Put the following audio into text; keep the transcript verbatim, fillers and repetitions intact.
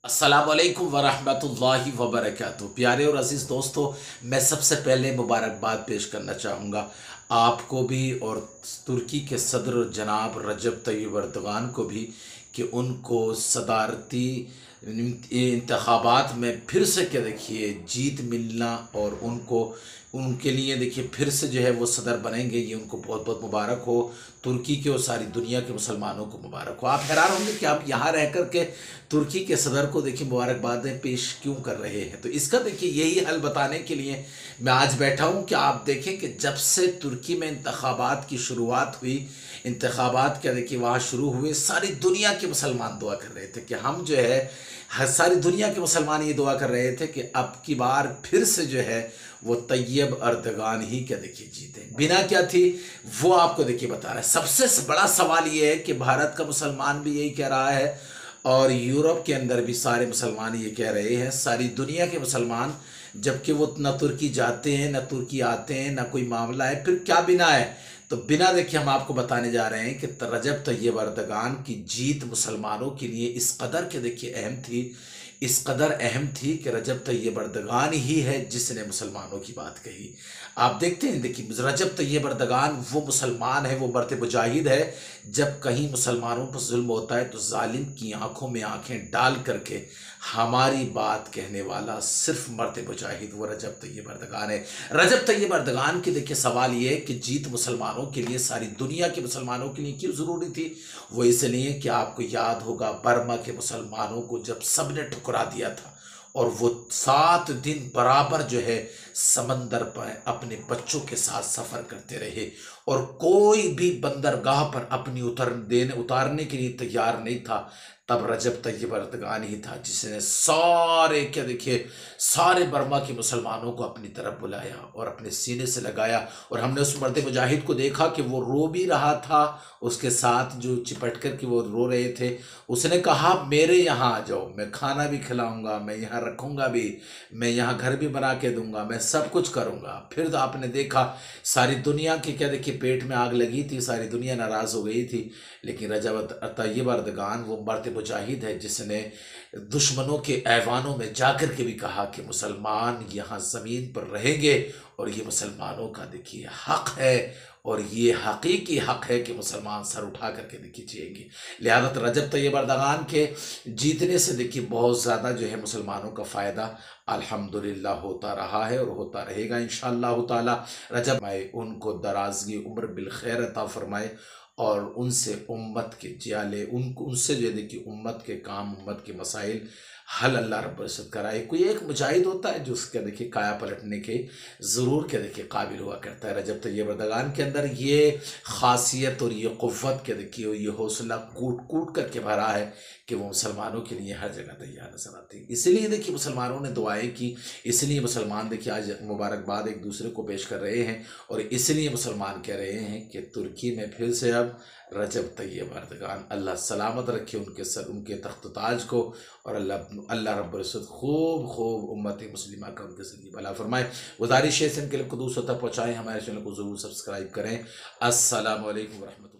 अस्सलामुअलैकुम वरहमतुल्लाहि वबरकातुहू। प्यारे और अज़ीज़ दोस्तों, मैं सबसे पहले मुबारकबाद पेश करना चाहूँगा आपको भी और तुर्की के सदर जनाब रजब तय्यब एर्दोगान को भी कि उनको सदारती इंतखाबात में फिर से क्या देखिए जीत मिलना और उनको उनके लिए देखिए फिर से जो है वो सदर बनेंगे, ये उनको बहुत बहुत मुबारक हो। तुर्की के और सारी दुनिया के मुसलमानों को मुबारक हो। आप हैरान होंगे कि आप यहाँ रह कर के तुर्की के सदर को देखिए मुबारकबादें पेश क्यों कर रहे हैं। तो इसका देखिए यही हल बताने के लिए मैं आज बैठा हूँ कि आप देखें कि जब से तुर्की में इंतखाबात की शुरुआत हुई, इंतखाबात क्या देखिए वहाँ शुरू हुए, सारी दुनिया के मुसलमान दुआ कर रहे थे कि हम जो है हर सारी दुनिया के मुसलमान ये दुआ कर रहे थे कि अब की बार फिर से जो है वो तैयब एर्दोगान ही क्या देखिए जीते। बिना क्या थी वो आपको देखिए बता रहा है। सबसे बड़ा सवाल ये है कि भारत का मुसलमान भी यही कह रहा है और यूरोप के अंदर भी सारे मुसलमान ये कह रहे हैं, सारी दुनिया के मुसलमान, जबकि वो ना तुर्की जाते हैं ना तुर्की आते हैं ना कोई मामला है, फिर क्या बिना है। तो बिना देखिए हम आपको बताने जा रहे हैं कि रजब तय्यब एर्दोगान की जीत मुसलमानों के लिए इस कदर के देखिए अहम थी, इस कदर अहम थी कि रजब तय्यब एर्दोगान ही है जिसने मुसलमानों की बात कही। आप देखते हैं देखिए रजब तय्यब एर्दोगान वो मुसलमान है, वो मर्द मुजाहिद है। जब कहीं मुसलमानों पर जुल्म होता है तो जालिम की आंखों में आंखें डाल करके हमारी बात कहने वाला सिर्फ मर्द मुजाहिद वो रजब तय्यब एर्दोगान है। रजब तय्यब एर्दोगान की देखिए सवाल ये है कि जीत मुसलमानों के लिए, सारी दुनिया के मुसलमानों के लिए क्यों ज़रूरी थी। वो इसलिए कि आपको याद होगा बर्मा के मुसलमानों को जब सबने ठुकरा दिया था और वो सात दिन बराबर जो है समंदर पर अपने बच्चों के साथ सफ़र करते रहे और कोई भी बंदरगाह पर अपनी उतर देने उतारने के लिए तैयार नहीं था, तब रजब तय्यब एर्दोगान ही था जिसने सारे क्या देखिए सारे बर्मा के मुसलमानों को अपनी तरफ बुलाया और अपने सीने से लगाया। और हमने उस मर्द मुजाहिद को देखा कि वो रो भी रहा था, उसके साथ जो चिपट कर के वो रो रहे थे। उसने कहा मेरे यहाँ आ जाओ, मैं खाना भी खिलाऊंगा, मैं यहाँ रखूंगा भी, मैं यहाँ घर भी बना के दूंगा, मैं सब कुछ करूंगा। फिर तो आपने देखा सारी दुनिया की क्या देखिए पेट में आग लगी थी, सारी दुनिया नाराज़ हो गई थी। लेकिन रजब तय्यब एर्दोगान वो मर्द मुजाहिद है जिसने दुश्मनों के ऐवानों में जाकर के भी कहा कि मुसलमान यहाँ ज़मीन पर रहेंगे और ये मुसलमानों का देखिए हक़ है और ये हकीकी हक़ है कि मुसलमान सर उठा करके देखिए जिएंगे। लिहाजा रजब तय्यब एर्दोगान के जीतने से देखिए बहुत ज़्यादा जो है मुसलमानों का फ़ायदा अल्हम्दुलिल्लाह होता रहा है और होता रहेगा इंशाअल्लाह ताला। रजब मैं उनको दराज़गी उम्र बिल खैर अता फरमाए और उनसे उम्मत के जियाले उनको उनसे जो देखिए उम्मत के काम, उम्मत के मसाइल हल अल्लाह रब्बुल इज़्ज़त कराए। कोई एक मुजाहिद होता है जो उसका देखिए काया पलटने के ज़रूर के देखिए काबिल हुआ करता है। रजब तय्यब एर्दोगान के अंदर ये ख़ासियत और ये क़ुव्वत के देखिए ये हौसला कूट कूट करके भरा है कि वो मुसलमानों के लिए हर जगह तैयार नजर आती है। इसीलिए देखिए मुसलमानों ने दुआएं की, इसलिए मुसलमान देखिए आज मुबारकबाद एक दूसरे को पेश कर रहे हैं और इसलिए मुसलमान कह रहे हैं कि तुर्की में फिर से अब रजब तय्यब एर्दोगान अल्लाह सलामत रखे उनके सर उनके तख्त ताज को और अल्लाह अल्लाह रब्बुल इज़्ज़त खूब खूब उम्मत मुस्लिमा का उनके ज़रिए भला फरमाए। गुजारिश है इनके लिए को दूसरों तक पहुँचाएँ, हमारे चैनल को ज़रूर सब्सक्राइब करें। अस्सलामु अलैकुम व रहमतुल्लाह।